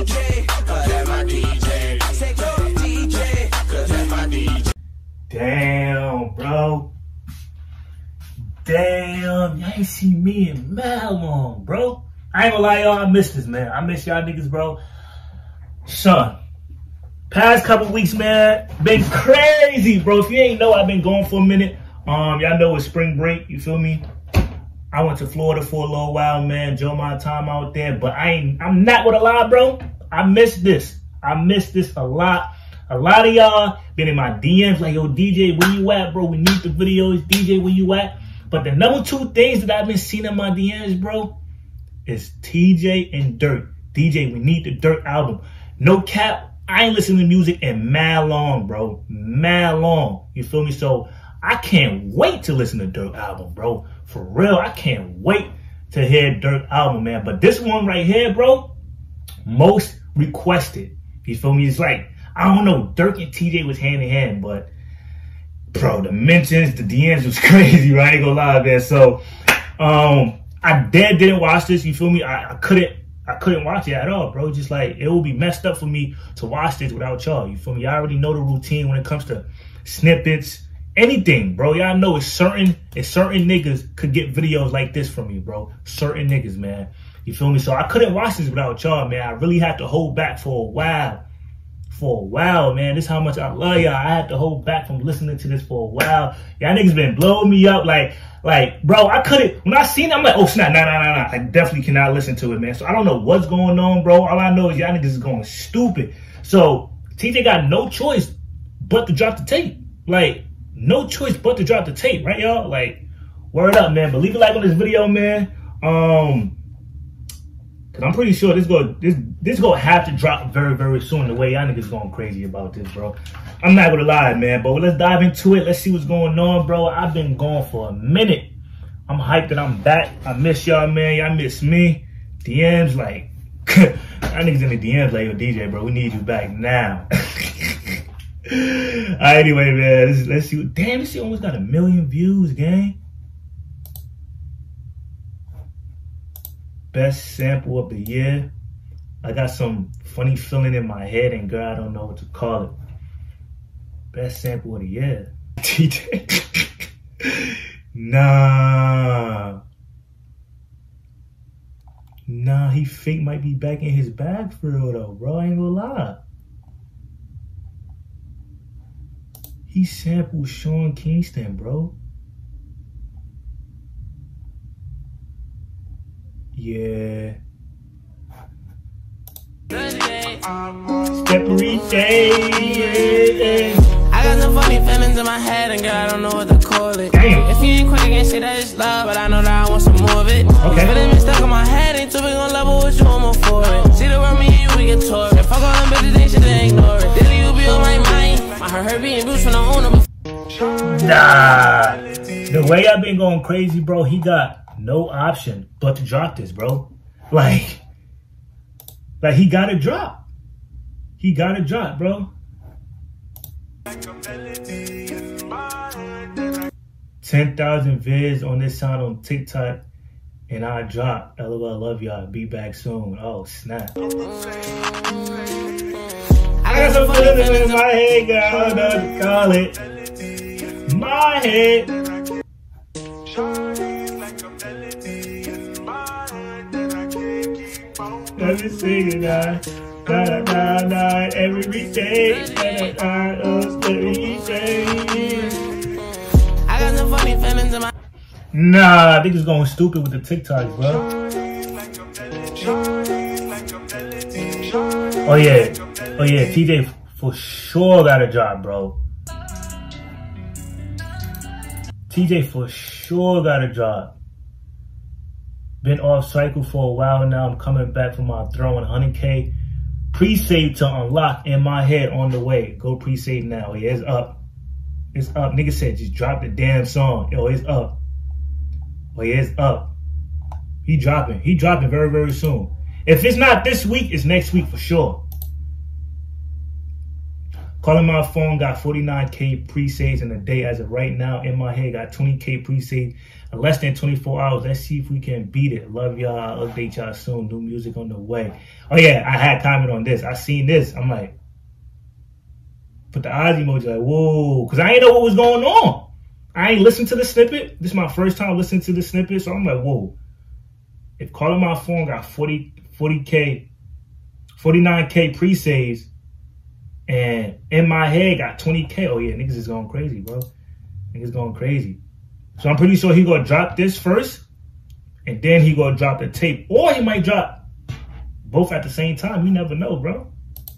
DJ, cause that's my DJ. I said go DJ, cause that's my DJ. Damn, bro. Damn, y'all ain't seen me in mad long, bro. I ain't gonna lie, y'all, I miss this, man. I miss y'all niggas, bro. Son, past couple weeks, man, been crazy, bro. If you ain't know, I've been gone for a minute. Y'all know it's spring break, you feel me? I went to Florida for a little while, man. Enjoyed my time out there, but I'm not gonna lie, bro. I miss this. I miss this a lot. A lot of y'all been in my DMs like, yo, DJ, where you at, bro? We need the videos. DJ, where you at? But the number two things that I've been seeing in my DMs, bro, is TJ and Dirt. DJ, we need the Dirt album. No cap, I ain't listened to music in mad long, bro. Mad long. You feel me? So I can't wait to listen to Dirt album, bro. For real, I can't wait to hear Dirt album, man. But this one right here, bro, most requested. You feel me? It's like, I don't know, Dirt and TJ was hand in hand, but bro, the mentions, the DMs was crazy, right? I ain't gonna lie, man. So, I didn't watch this. You feel me? I couldn't watch it at all, bro. Just like, it would be messed up for me to watch this without y'all. You feel me? Y'all already know the routine when it comes to snippets, anything, bro. Y'all know it's certain niggas could get videos like this from me, bro. Certain niggas, man. You feel me? So I couldn't watch this without y'all, man. I really had to hold back for a while. Man. This is how much I love y'all. I had to hold back from listening to this for a while. Y'all niggas been blowing me up. Like, bro, I couldn't. When I seen it, I'm like, oh, snap, nah. I definitely cannot listen to it, man. So I don't know what's going on, bro. All I know is y'all niggas is going stupid. So TJ got no choice but to drop the tape. Like, no choice but to drop the tape, right, y'all? Like, word up, man. But leave a like on this video, man. Cause I'm pretty sure this gonna have to drop very, very soon. The way y'all niggas going crazy about this, bro. I'm not gonna lie, man. But let's dive into it. Let's see what's going on, bro. I've been gone for a minute. I'm hyped that I'm back. I miss y'all, man. Y'all miss me. DMs like, y'all niggas in the DMs like, yo, DJ, bro, we need you back now. Anyway, man, let's see. Damn, this shit almost got 1 million views, gang. Best sample of the year. I got some funny feeling in my head, and girl, I don't know what to call it. Best sample of the year. TJ. Nah, he fake might be back in his bag for real though, bro. I ain't gonna lie. He sampled Sean Kingston, bro. Yeah. TheRealDJJ. I got some funny feelings in my head, and girl, I don't know what to call it. Damn. If you ain't quick, I can't say that it's love, but I know that I want some more of it. Okay. But it been stuck in my head, ain't too big on level with you, I'm all for it. See the world, me and you, we get tore it. Fuck all them bitches, they should ignore it. Daily, you be on my mind. I heard her being bruised from the owner. Nah. The way I've been going crazy, bro, he got no option but to drop this, bro. Like he gotta drop. He gotta drop, bro. 10,000 vids on this sound on TikTok, and I drop. LOL, love y'all. Be back soon. Oh, snap. I got some feelings in my head, girl. I don't know what to call it. My head. Let me sing it now. Every day. I got some funny feelings in my. Nah, niggas going stupid with the TikToks, bro. Oh yeah, TJ for sure got a job, bro. TJ for sure got a job. Been off cycle for a while now. I'm coming back from my throne. 100K pre-save to unlock in my head on the way. Go pre-save now. Yeah, it's up. It's up. Nigga said just drop the damn song. Yo, it's up. Oh yeah, it's up. He dropping. He dropping very, very soon. If it's not this week, it's next week for sure. Calling my phone, got 49K pre-saves in a day as of right now. In my head, got 20K pre-save. less than 24 hours. Let's see if we can beat it. Love y'all. I'll update y'all soon. New music on the way. Oh yeah, I had comment on this. I seen this. I'm like, put the eyes emoji like, whoa. Because I ain't know what was going on. I ain't listened to the snippet. This is my first time listening to the snippet. So I'm like, whoa. If Calling My Phone got 49K pre-saves, and In My Head got 20K. Oh yeah, niggas is going crazy, bro. Niggas going crazy. So I'm pretty sure he gonna drop this first, and then he gonna drop the tape. Or he might drop both at the same time. You never know, bro.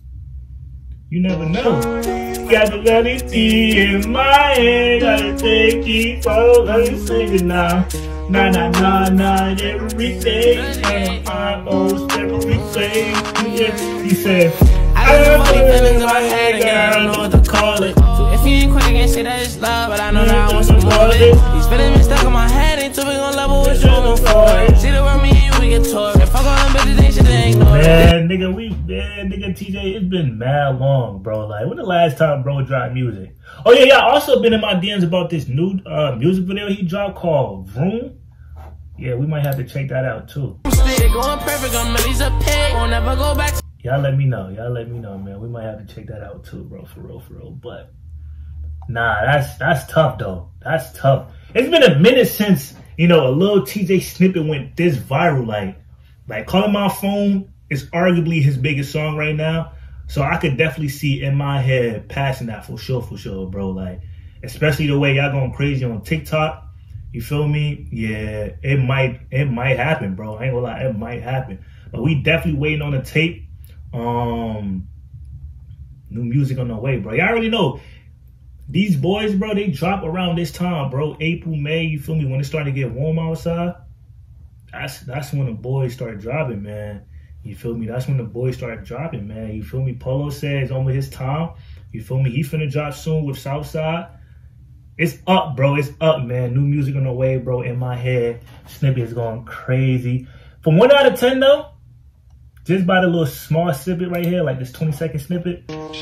You never know. Got the melody in my head, gotta take it slow, let me sing it now. Nah, nah, nah, nah, everything, and almost everything. Yeah, he said, I got funny feelings in my head, and I don't know what to call it. So if you ain't quick, I can't say that it's love, but I know that I want some more of it. These feelings been stuck in my head, ain't too big on level with you moving forward. See the world, me and you, we get tore. If I go on bitches, they should ignore it. Man, nigga, TJ, it's been mad long, bro. Like, when the last time bro dropped music? Oh yeah, y'all also been in my DMs about this new music video he dropped called Vroom. Yeah, we might have to check that out too. Going perfect, I'm a pig, won't never go back. Y'all let me know. Y'all let me know, man. We might have to check that out too, bro. For real. But nah, that's tough though. That's tough. It's been a minute since, you know, a Lil Tjay snippet went this viral. Like Calling My Phone is arguably his biggest song right now. So I could definitely see In My Head passing that for sure, bro. Like, especially the way y'all going crazy on TikTok. You feel me? Yeah, it might happen, bro. I ain't gonna lie, it might happen. But we definitely waiting on the tape. New music on the way, bro. Y'all already know these boys, bro, they drop around this time, bro. April, May, you feel me? When it's starting to get warm outside, that's when the boys start dropping, man. You feel me? That's when the boys start dropping, man. You feel me? Polo said it's almost his time. You feel me? He finna drop soon with Southside. It's up, bro. It's up, man. New music on the way, bro. In My Head. Snippet is going crazy. From 1 out of 10, though, just by the little small snippet right here, like this 20-second snippet.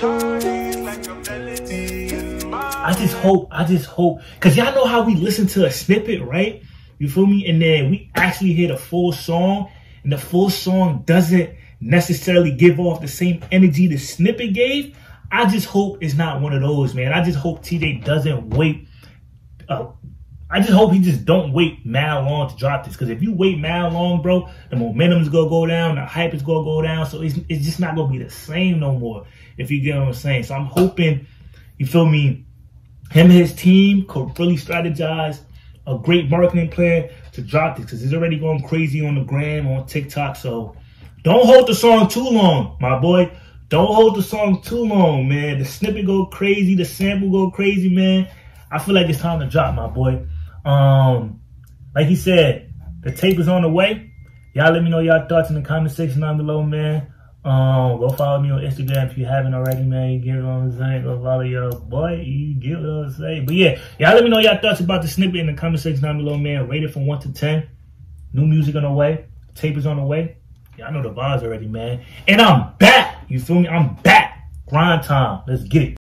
I just hope, because y'all know how we listen to a snippet, right? You feel me? And then we actually hear the full song, and the full song doesn't necessarily give off the same energy the snippet gave. I just hope it's not one of those, man. I just hope TJ doesn't wait. I just hope he just don't wait mad long to drop this. Because if you wait mad long, bro, the momentum's going to go down. The hype is going to go down. So it's just not going to be the same no more, if you get what I'm saying. So I'm hoping, you feel me, him and his team could really strategize a great marketing plan to drop this. Because it's already going crazy on the gram, on TikTok. So don't hold the song too long, my boy. Don't hold the song too long, man. The snippet go crazy. The sample go crazy, man. I feel like it's time to drop, my boy. Like he said, the tape is on the way. Y'all let me know y'all thoughts in the comment section down below, man. Go follow me on Instagram if you haven't already, man. You get what I'm saying? Go follow your boy. You get what I'm saying? But yeah, y'all let me know y'all thoughts about the snippet in the comment section down below, man. Rate it from 1 to 10. New music on the way. Tape is on the way. Y'all know the vibes already, man. And I'm back. You feel me? I'm back. Grind time. Let's get it.